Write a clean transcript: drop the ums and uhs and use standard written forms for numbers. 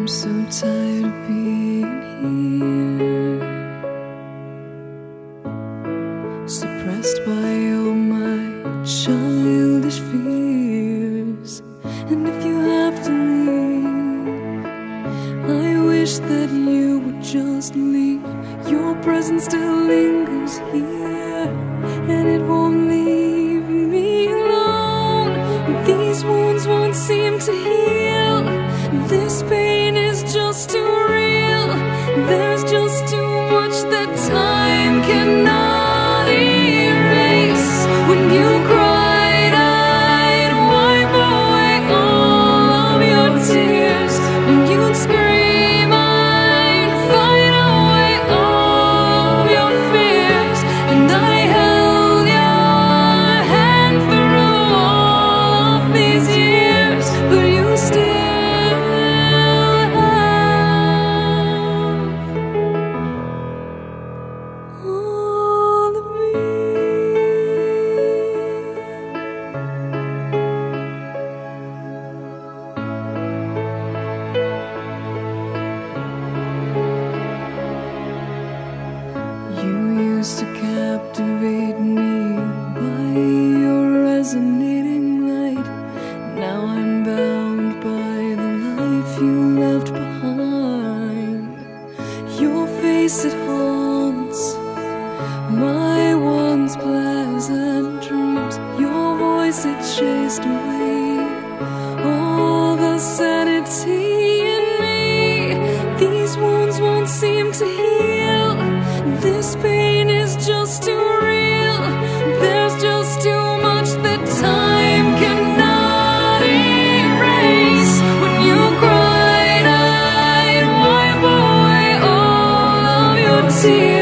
I'm so tired of being here, suppressed by all my childish fears. And if you have to leave, I wish that you would just leave. Your presence still lingers here, and it won't leave me alone. These wounds won't seem to heal. This pain is just too real. There's just too much that time cannot erase. When you cried, I'd wipe away all of your tears. When you'd scream, I'd fight away all of your fears. And I held your hand through all of these years, but you still to captivate me by your resonating light. Now I'm bound by the life you left behind. Your face, it haunts my once pleasant dreams. Your voice, it chased away all the sanity in me. These wounds won't seem to heal. This pain is just too real. There's just too much that time cannot erase. When you cried, I'd wipe away all of your tears.